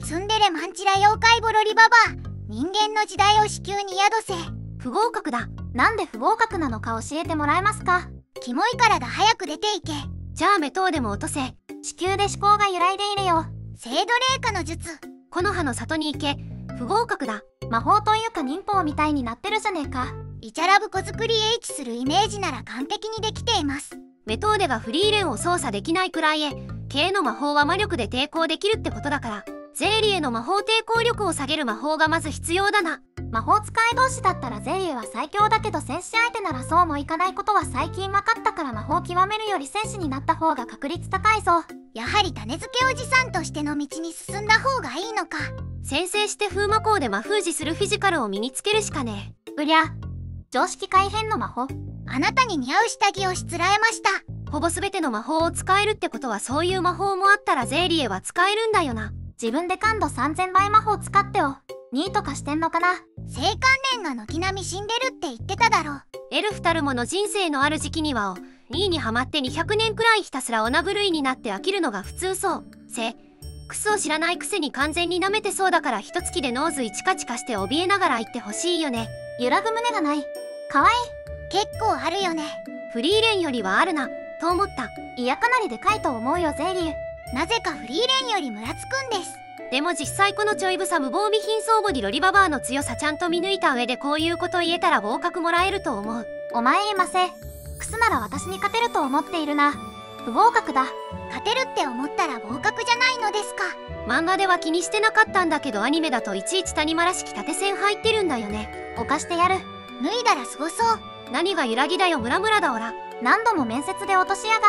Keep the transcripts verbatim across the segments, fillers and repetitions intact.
ツンデレマンチラ妖怪ボロリババア、人間の時代を子宮に宿せ。 不合格だ。なんで不合格なのか教えてもらえますか？ キモいからだ、早く出ていけ。 じゃあメトウでも落とせ。子宮で思考が揺らいでいるよ。 聖ドレーカの術。 木の葉の里に行け。不合格だ。魔法というか忍法みたいになってるじゃねえか。 イチャラブ子作り H するイメージなら完璧にできています。 メトウデがフリーレンを操作できないくらいへ、K の魔法は魔力で抵抗できるってことだから、ゼーリエの魔法抵抗力を下げる魔法がまず必要だな。魔法使い同士だったらゼリエは最強だけど戦士相手ならそうもいかないことは最近分かったから、魔法極めるより戦士になった方が確率高いぞ。 やはり種付けおじさんとしての道に進んだ方がいいのか。 先制して風魔法で魔封じするフィジカルを身につけるしかねえ。 うりゃ、 常識改変の魔法。 あなたに似合う下着をしつらえました。 ほぼ全ての魔法を使えるってことはそういう魔法もあったらゼーリエは使えるんだよな。 自分で感度さんぜんばい魔法使ってよ。にいとかしてんのかな。性観念が軒並み死んでるって言ってただろ。 エルフたるもの人生のある時期にはをにいにハマってにひゃくねんくらいひたすらオナ狂いになって飽きるのが普通そう。せクソを知らないくせに完全に舐めてそうだから一月でノーズイチカチカして怯えながら言ってほしいよね。 揺らぐ胸がない。かわいい。結構あるよね。 フリーレンよりはあるなと思った。 いやかなりでかいと思うよゼリエ。なぜかフリーレンよりムラつくんです。 でも実際このちょいブサ無防備品相互にロリババアの強さちゃんと見抜いた上でこういうこと言えたら合格もらえると思う。 お前いませ。クスなら私に勝てると思っているな。不合格だ。勝てるって思ったら合格じゃないのですか。 漫画では気にしてなかったんだけどアニメだといちいち谷間らしき縦線入ってるんだよね。 犯してやる。脱いだらすごそう。 何が揺らぎだよムラムラだおら。 何度も面接で落としやがって。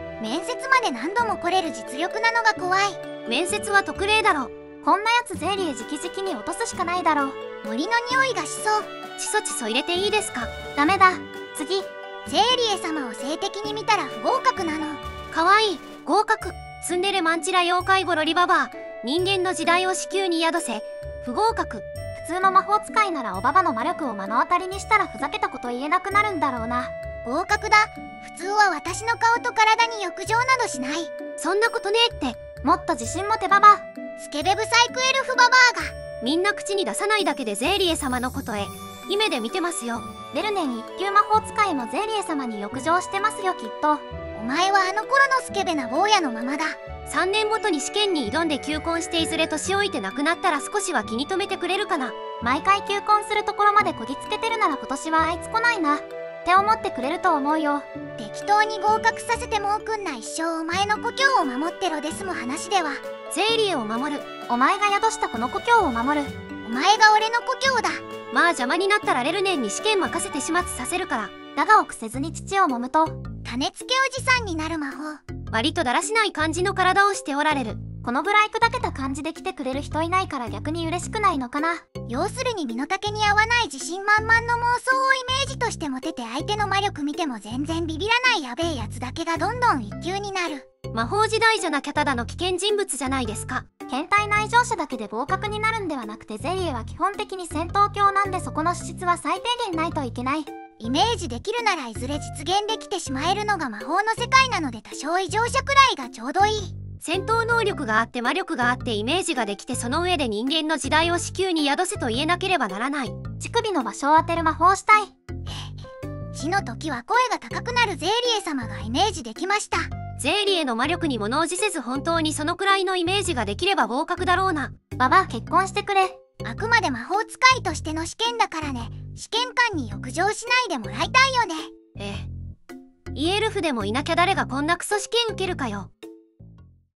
面接まで何度も来れる実力なのが怖い。 面接は特例だろ。 こんなやつゼリエ直々に落とすしかないだろう。森の匂いがしそう。 チソチソ入れていいですか？ ダメだ。次。ゼーリエ様を性的に見たら不合格なの。 かわいい。合格。ツンデレマンチラ妖怪ボロリババア、人間の時代を子宮に宿せ。不合格。 普通の魔法使いならおばばの魔力を目の当たりにしたらふざけたこと言えなくなるんだろうな。合格だ。普通は私の顔と体に浴場などしない。 そんなことねえって。 もっと自信持てババ。スケベブサイクエルフババアが。 みんな口に出さないだけでゼーリエ様のことへ夢で見てますよ。 ベルネン一級魔法使いもゼーリエ様に浴場してますよきっと。お前はあの頃のスケベな坊やのままだ。 さんねんごとに試験に挑んで求婚していずれ年老いて亡くなったら少しは気に留めてくれるかな。 毎回求婚するところまでこぎつけてるなら今年はあいつ来ないなって思ってくれると思うよ。適当に合格させてもおくんな一生お前の故郷を守ってろですも話では。 ゼーリエを守る。 お前が宿したこの故郷を守る。お前が俺の故郷だ。 まあ邪魔になったらレルネンに試験任せて始末させるから。 だが臆せずに父を揉むと種付けおじさんになる魔法。 割とだらしない感じの体をしておられる。 このぐらい砕けた感じで来てくれる人いないから逆に嬉しくないのかな。要するに身の丈に合わない自信満々の妄想をイメージとして持てて相手の魔力見ても全然ビビらないやべえやつだけがどんどん一級になる。 魔法時代じゃなきゃただの危険人物じゃないですか。 検体内乗者だけで合格になるんではなくてゼリエは基本的に戦闘狂なんでそこの資質は最低限ないといけない。イメージできるならいずれ実現できてしまえるのが魔法の世界なので多少異常者くらいがちょうどいい。 戦闘能力があって魔力があってイメージができてその上で人間の時代を子宮に宿せと言えなければならない。 乳首の場所を当てる魔法をしたい。死の時は声が高くなるゼーリエ様がイメージできました。 ゼーリエの魔力に物おじせず本当にそのくらいのイメージができれば合格だろうな。 ババア結婚してくれ。あくまで魔法使いとしての試験だからね。試験官に浴場しないでもらいたいよね。 ええ。イエルフでもいなきゃ誰がこんなクソ試験受けるかよ。